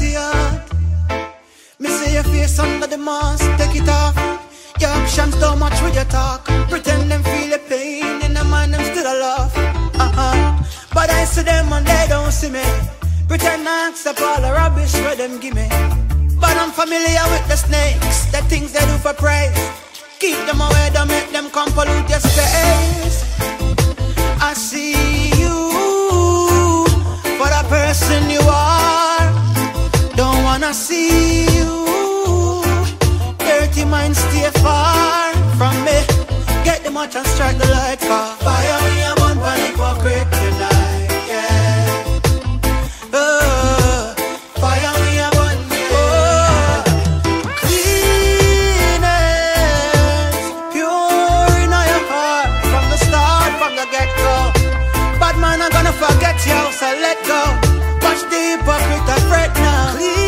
dirty heart. Me see your face under the mask, take it off. Your actions don't match with your talk. Pretend them feel the pain, in the mind them still a laugh. But I see them and they don't see me. Pretend I accept all the rubbish where them give me. But I'm familiar with the snakes, the things they do for praise. Keep them away, don't make them come pollute your space. I see you for the person you are. Don't wanna see you. Dirty mind, stay far from me. Get the match and strike the light car. Fire me a bun for hypocrite tonight, yeah. Fire me a bun, yeah. Cleanness, pure in your heart. From the start, from the get-go. Bad man, I'm gonna forget you, so let go. Watch the hypocrite and fret now.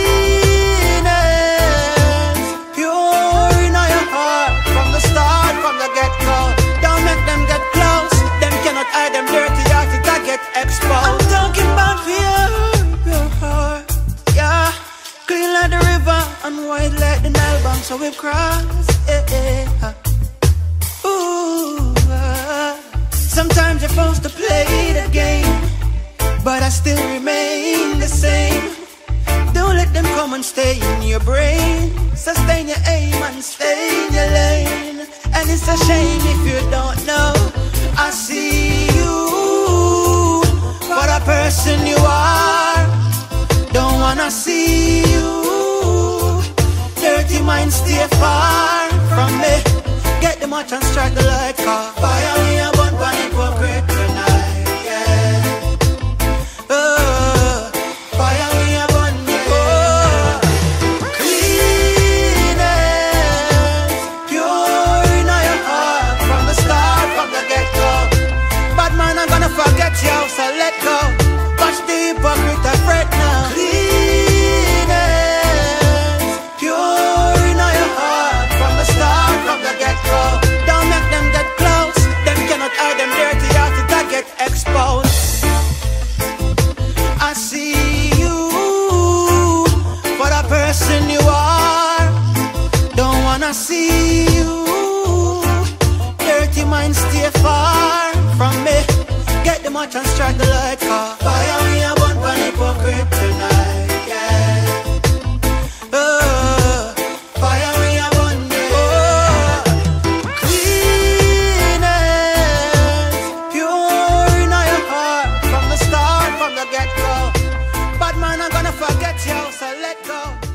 Cleanness, pure in your heart. From the start, from the get-go. Don't make them get close. Them cannot hide them dirty heart, it get exposed. I'm talking about pure heart, yeah. Clean like the river and white like the Nile bank, so we've crossed, yeah. Ooh, sometimes you're supposed to play the game, but I still remain the same. Don't let them come and stay in your brain. Sustain your aim and stay in your lane. And it's a shame if you don't know. I see you for the person you are. Don't wanna see you. Dirty mind, stay far from me. Get the match and strike the light car. Fire me a bun for hypocrite tonight, yeah. Fire me a bun, yeah. Cleanness, pure in your heart. From the start, from the get-go. Bad man, I'm gonna forget you, so let go. Watch the hypocrite and fret now. Cleanness, pure in your heart. From the start, from the get-go. Don't make them get close. Them cannot hide them dirty heart, it get exposed. I see you for the person you are. Don't wanna see you. Dirty mind, stay far from me. Get the match and strike the light car. Fire me a bun for hypocrite tonight, yeah. Fire me a bun, yeah. Cleanness, pure in your heart. From the start, from the get-go. Bad man, I'm gonna forget you, so let go.